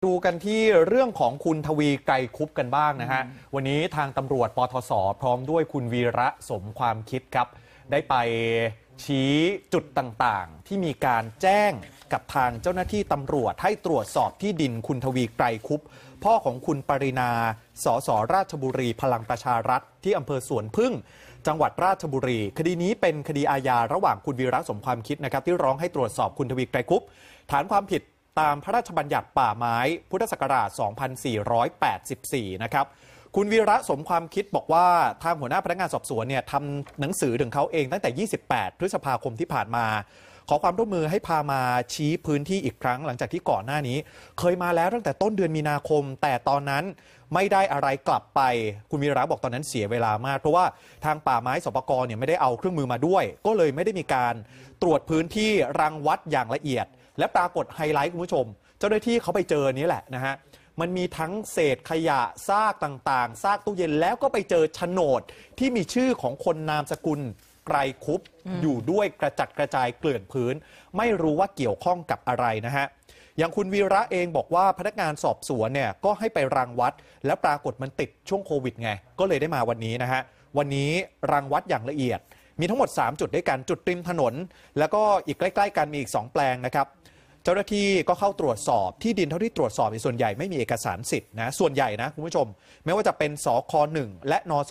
ดูกันที่เรื่องของคุณทวีไกรคุปต์กันบ้างนะฮะวันนี้ทางตำรวจปทศพร้อมด้วยคุณวีระสมความคิดครับได้ไปชี้จุดต่างๆที่มีการแจ้งกับทางเจ้าหน้าที่ตำรวจให้ตรวจสอบที่ดินคุณทวีไกรคุปต์พ่อของคุณปรินาสสราชบุรีพลังประชารัฐที่อำเภอสวนพึ่งจังหวัดราชบุรีคดีนี้เป็นคดีอาญาระหว่างคุณวีระสมความคิดนะครับที่ร้องให้ตรวจสอบคุณทวีไกรคุปต์ฐานความผิดตามพระราชบัญญัติป่าไม้พุทธศักราช 2484 นะครับคุณวีระสมความคิดบอกว่าทางหัวหน้าพนักงานสอบสวนเนี่ยทำหนังสือถึงเขาเองตั้งแต่ 28 พฤษภาคมที่ผ่านมาขอความร่วมมือให้พามาชี้พื้นที่อีกครั้งหลังจากที่ก่อนหน้านี้เคยมาแล้วตั้งแต่ต้นเดือนมีนาคมแต่ตอนนั้นไม่ได้อะไรกลับไปคุณวีระบอกตอนนั้นเสียเวลามากเพราะว่าทางป่าไม้สปก.เนี่ยไม่ได้เอาเครื่องมือมาด้วยก็เลยไม่ได้มีการตรวจพื้นที่รังวัดอย่างละเอียดและปรากฏไฮไลท์คุณผู้ชมเจ้าหน้าที่เขาไปเจอนี้แหละนะฮะมันมีทั้งเศษขยะซากต่างๆซากตู้เย็นแล้วก็ไปเจอโฉนดที่มีชื่อของคนนามสกุลไกรคุปต์อยู่ด้วยกระจัดกระจายเกลื่อนพื้นไม่รู้ว่าเกี่ยวข้องกับอะไรนะฮะอย่างคุณวีระเองบอกว่าพนักงานสอบสวนเนี่ยก็ให้ไปรังวัดแล้วปรากฏมันติดช่วงโควิดไงก็เลยได้มาวันนี้นะฮะวันนี้รังวัดอย่างละเอียดมีทั้งหมด3จุดด้วยกันจุดริมถนนแล้วก็อีกใกล้ๆกันมีอีก2แปลงนะครับเจ้าหน้าที่ก็เข้าตรวจสอบที่ดินเท่าที่ตรวจสอบในส่วนใหญ่ไม่มีเอกสารสิทธิ์นะส่วนใหญ่นะคุณผู้ชมไม่ว่าจะเป็นสค1และนส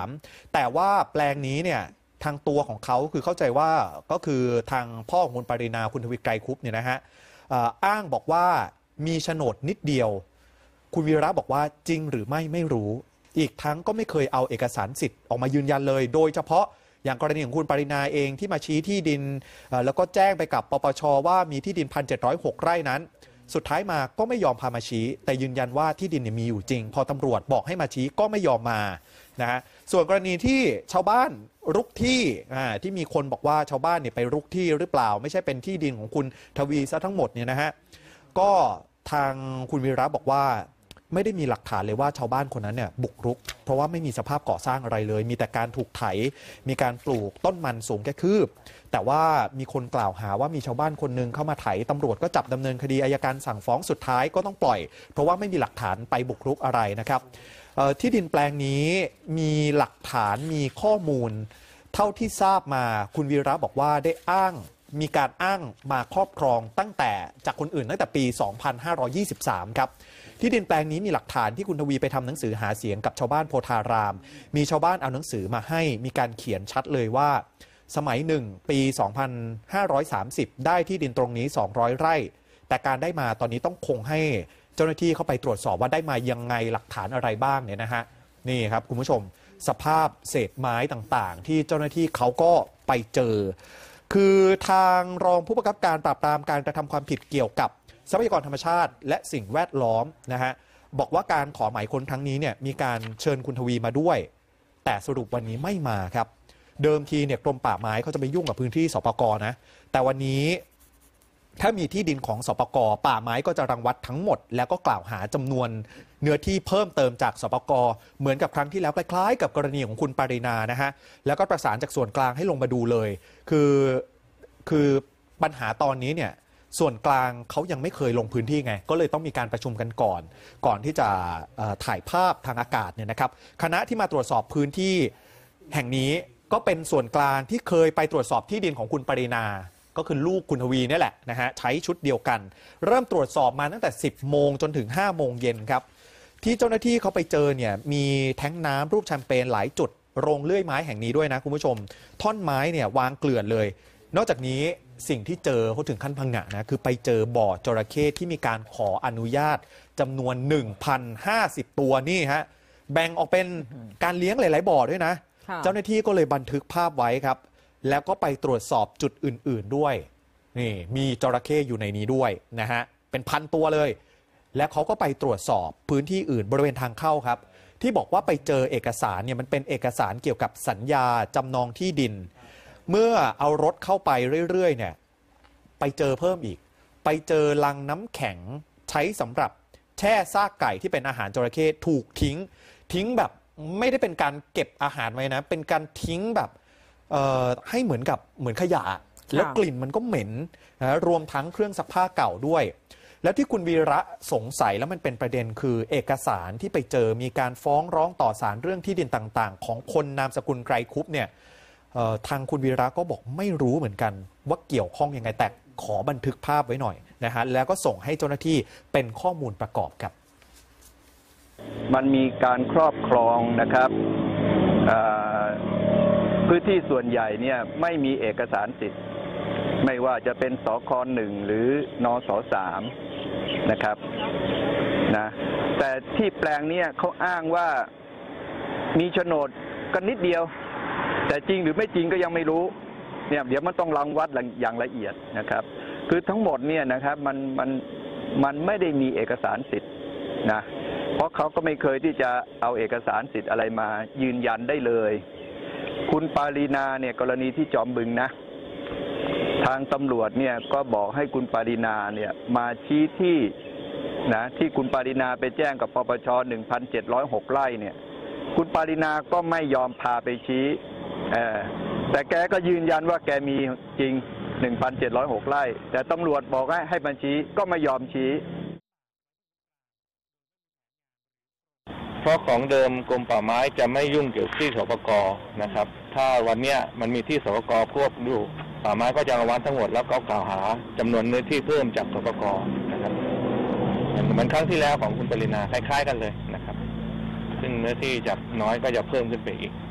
3แต่ว่าแปลงนี้เนี่ยทางตัวของเขาคือเข้าใจว่าก็คือทางพ่อของคุณปรินาคุณทวีไกรคุปต์เนี่ยนะฮะอ้างบอกว่ามีโฉนดนิดเดียวคุณวีระบอกว่าจริงหรือไม่รู้อีกทั้งก็ไม่เคยเอาเอกสารสิทธิ์ออกมายืนยันเลยโดยเฉพาะอย่างกรณีของคุณปรินาเองที่มาชี้ที่ดินแล้วก็แจ้งไปกับปปชว่ามีที่ดิน 1,706 ไร่นั้นสุดท้ายมาก็ไม่ยอมพามาชี้แต่ยืนยันว่าที่ดินมีอยู่จริงพอตำรวจบอกให้มาชี้ก็ไม่ยอมมานะฮะส่วนกรณีที่ชาวบ้านรุกที่ที่มีคนบอกว่าชาวบ้านเนี่ยไปรุกที่หรือเปล่าไม่ใช่เป็นที่ดินของคุณทวีซะทั้งหมดเนี่ยนะฮะก็ทางคุณวีระบอกว่าไม่ได้มีหลักฐานเลยว่าชาวบ้านคนนั้นเนี่ยบุกรุกเพราะว่าไม่มีสภาพก่อสร้างอะไรเลยมีแต่การถูกไถมีการปลูกต้นมันสูงแค่คืบแต่ว่ามีคนกล่าวหาว่ามีชาวบ้านคนนึงเข้ามาไถตำรวจก็จับดำเนินคดีอัยการสั่งฟ้องสุดท้ายก็ต้องปล่อยเพราะว่าไม่มีหลักฐานไปบุกรุกอะไรนะครับที่ดินแปลงนี้มีหลักฐานมีข้อมูลเท่าที่ทราบมาคุณวีระบอกว่าได้มีการอ้างมาครอบครองตั้งแต่จากคนอื่นตั้งแต่ปี 2523 ครับที่ดินแปลงนี้มีหลักฐานที่คุณทวีไปทำหนังสือหาเสียงกับชาวบ้านโพธารามมีชาวบ้านเอาหนังสือมาให้มีการเขียนชัดเลยว่าสมัยหนึ่งปี 2530 ได้ที่ดินตรงนี้ 200 ไร่แต่การได้มาตอนนี้ต้องคงให้เจ้าหน้าที่เข้าไปตรวจสอบว่าได้มายังไงหลักฐานอะไรบ้างเนี่ยนะฮะนี่ครับคุณผู้ชมสภาพเศษไม้ต่างๆที่เจ้าหน้าที่เขาก็ไปเจอคือทางรองผู้บังคับการปราบปรามการกระทำความผิดเกี่ยวกับทรัพยากรธรรมชาติและสิ่งแวดล้อมนะฮะบอกว่าการขอหมายค้นครั้งนี้เนี่ยมีการเชิญคุณทวีมาด้วยแต่สรุปวันนี้ไม่มาครับเดิมทีเนี่ยกรมป่าไม้เขาจะไปยุ่งกับพื้นที่สปก.นะแต่วันนี้ถ้ามีที่ดินของสปก.ป่าไม้ก็จะรังวัดทั้งหมดแล้วก็กล่าวหาจำนวนเนื้อที่เพิ่มเติมจากสปก.เหมือนกับครั้งที่แล้วคล้ายๆกับกรณีของคุณปรินานะฮะแล้วก็ประสานจากส่วนกลางให้ลงมาดูเลยคือปัญหาตอนนี้เนี่ยส่วนกลางเขายังไม่เคยลงพื้นที่ไงก็เลยต้องมีการประชุมกันก่อนที่จะถ่ายภาพทางอากาศเนี่ยนะครับคณะที่มาตรวจสอบพื้นที่แห่งนี้ก็เป็นส่วนกลางที่เคยไปตรวจสอบที่ดินของคุณปรินาก็คือลูกคุณทวีนี่แหละนะฮะใช้ชุดเดียวกันเริ่มตรวจสอบมาตั้งแต่ 10 โมงจนถึง 5 โมงเย็นครับที่เจ้าหน้าที่เขาไปเจอเนี่ยมีแท้งน้ำรูปแชมเปญหลายจุดโรงเลื่อยไม้แห่งนี้ด้วยนะคุณผู้ชมท่อนไม้เนี่ยวางเกลื่อนเลยนอกจากนี้สิ่งที่เจอเขาถึงขั้นพังงะนะคือไปเจอบ่อจระเข้ที่มีการขออนุญาตจำนวน 1,050 ตัวนี่ฮะแบ่งออกเป็นการเลี้ยงหลายๆบ่อด้วยนะเจ้าหน้าที่ก็เลยบันทึกภาพไว้ครับแล้วก็ไปตรวจสอบจุดอื่นๆด้วยนี่มีจระเข้อยู่ในนี้ด้วยนะฮะเป็นพันตัวเลยและเขาก็ไปตรวจสอบพื้นที่อื่นบริเวณทางเข้าครับที่บอกว่าไปเจอเอกสารเนี่ยมันเป็นเอกสารเกี่ยวกับสัญญาจำนองที่ดินเมื่อเอารถเข้าไปเรื่อยๆเนี่ยไปเจอเพิ่มอีกไปเจอลังน้ำแข็งใช้สำหรับแช่ซากไก่ที่เป็นอาหารจระเข้ถูกทิ้งแบบไม่ได้เป็นการเก็บอาหารไว้นะเป็นการทิ้งแบบให้เหมือนขยะแล้วกลิ่นมันก็เหม็นนะรวมทั้งเครื่องซักผ้าเก่าด้วยแล้วที่คุณวีระสงสัยแล้วมันเป็นประเด็นคือเอกสารที่ไปเจอมีการฟ้องร้องต่อศาลเรื่องที่ดินต่างๆของคนนามสกุลไกรคุปเนี่ยทางคุณวีระก็บอกไม่รู้เหมือนกันว่าเกี่ยวข้องยังไงแต่ขอบันทึกภาพไว้หน่อยนะฮะแล้วก็ส่งให้เจ้าหน้าที่เป็นข้อมูลประกอบครับมันมีการครอบครองนะครับพื้นที่ส่วนใหญ่เนี่ยไม่มีเอกสารสิทธิ์ไม่ว่าจะเป็นสค.1 หรือนส.3 นะครับนะแต่ที่แปลงนี้เขาอ้างว่ามีโฉนดกันนิดเดียวแต่จริงหรือไม่จริงก็ยังไม่รู้เนี่ยเดี๋ยวมันต้องรังวัดอย่างละเอียดนะครับคือทั้งหมดเนี่ยนะครับมันไม่ได้มีเอกสารสิทธิ์นะเพราะเขาก็ไม่เคยที่จะเอาเอกสารสิทธิ์อะไรมายืนยันได้เลยคุณปารีนาเนี่ยกรณีที่จอมบึงนะทางตำรวจเนี่ยก็บอกให้คุณปารีนาเนี่ยมาชี้ที่นะที่คุณปารีนาไปแจ้งกับปปช. 1,706 ไร่เนี่ยคุณปารีนาก็ไม่ยอมพาไปชี้แต่แกก็ยืนยันว่าแกมีจริง 1,706 ไร่แต่ตำรวจบอกให้บัญชีก็ไม่ยอมชี้เพราะของเดิมกรมป่าไม้จะไม่ยุ่งเกี่ยวกับที่สปก.นะครับถ้าวันนี้มันมีที่สปก.ควบอยู่ป่าไม้ก็จะระวังทั้งหมดแล้วก็กล่าวหาจำนวนเนื้อที่เพิ่มจากสปก.นะครับเหมือนครั้งที่แล้วของคุณปรินาคล้ายๆกันเลยนะครับซึ่งเนื้อที่จากน้อยก็จะเพิ่มขึ้นไปอีก